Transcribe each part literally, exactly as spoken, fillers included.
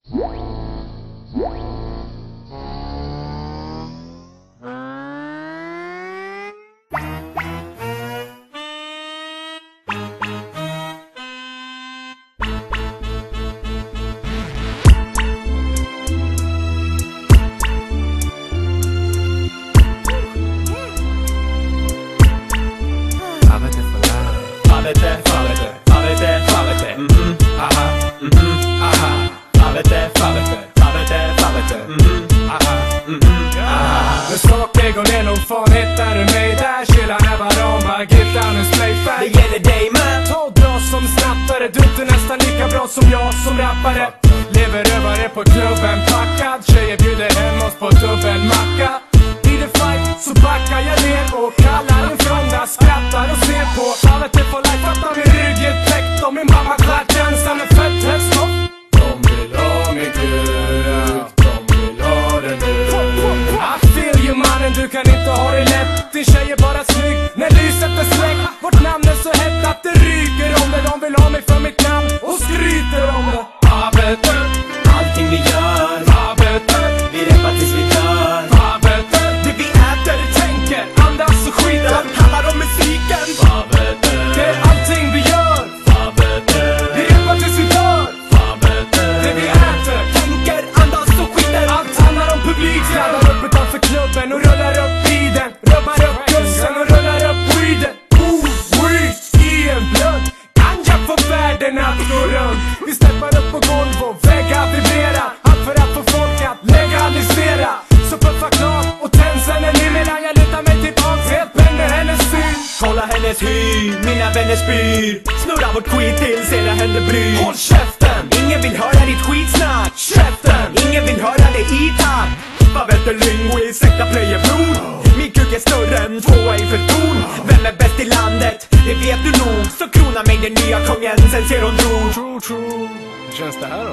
Favete, favete, favete, favete, mhm, aha, mhm, aha. Favete, favete, favete, favete, mhm, aha, mhm, aha. Men smakväggon är nog fan, hittar du mig där? Chilla nävar om, bara gittan och splayfärg. Det gäller dig med. Ta och dra som snattare, du är inte nästan lika bra som jag som rappare. Lever rövare på klubben packad, tjejer bjuder hem oss på dubbelmacka. Blir det fight så backar jag ner och kallar en fronda, skrattar och ser på. Favete for life, fattar min rygg är täckt och min mamma skär tändsam med fett häststopp. De vill ha min gud, de vill ha den nu. I feel you mannen, du kan inte ha det lätt. Din tjej är bara snygg när lyset är släckt. Vårt namn är så hett att det ryker om det. De vill ha mig för mitt namn och skryter om det. Favete, allting vi gör. Favete, vi rappar tills vi dör. Favete, det vi äter, tänker, andas och skiter. Allt handlar om musiken. Favete, det är allting vi gör. Favete, Vi rappar tills vi dör. Favete, Det vi äter, tänker, andas och skiter. allt handlar om publik. Sladdar upp utanför klubben och rullar upp i den. Rubbar upp kussen och rullar upp weeden. Oh, weed i en blunt. Ganja får världen att gå runt. Vi steppar upp på golv och väggar vibrera. Allt för att få folk att legalisera. Så puffa klart och tänd sen en ny medan jag lutar mig tillbaks. Helt bränner hennes syn. Kolla hennes hy, mina vänner spyr. Snurra vårt skit tills era händer bryr. Håll käften! Ingen vill höra ditt skitsnack. Käften! Ingen vill höra det i takt. Favete linguist, äkta playerbror. Min kuk är större än tvåa i ton. Vem är bäst i landet? Det vet du nog. Så krona mig den nya kungen, sen ser hon drog. True, true. Hur känns det här då?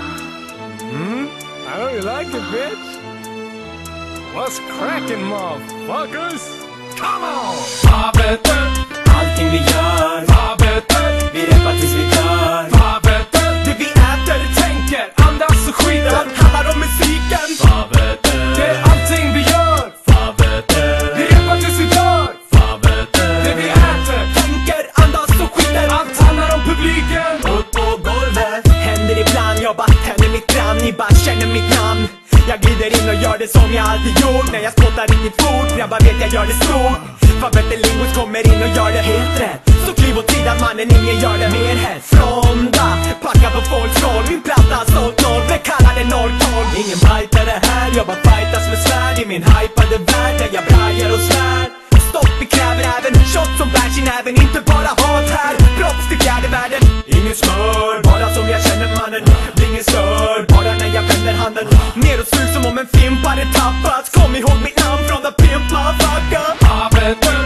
Mm? I know you like it, bitch. What's cracking, motherfuckers? Come on! Favete, allting vi gör. Favete, Vi rappar tills vi dör. favete, Det vi äter, tänker, andas och skiter. allt handlar om musiken. Favete, Det är allting vi gör. favete, Vi rappar tills vi dör. favete, Det vi äter, tänker, andas och skiter. allt handlar om publiken. Upp på golvet, händer ibland. Jag bara tänder mitt grann, ni bara känner mitt namn. Jag glider in och gör det som jag alltid gjort. När jag spottar riktigt fort, jag bara vet jag gör det stort. Favete linguist kommer in och gör det helt rätt. Så kliv åt sidan mannen, ingen gör det mer hett. Fronda, packa på folks roll. Min platta sålt noll, vi kallar det noll tolv. Ingen bajtar det här, jag bara fightas med svärd. I min hypade värld där jag brajar och svär. Stopp, vi kräver även shot som bär sin även. Inte bara hat här, proffs till fjärde världen. Ingen smör, bara som jag känner mannen. Blir ingen stör, bara när jag vänder handen. Ner och sug som om en fimp hade tappats. Kom ihåg mitt namn från the pimp, motherfucker. Favete,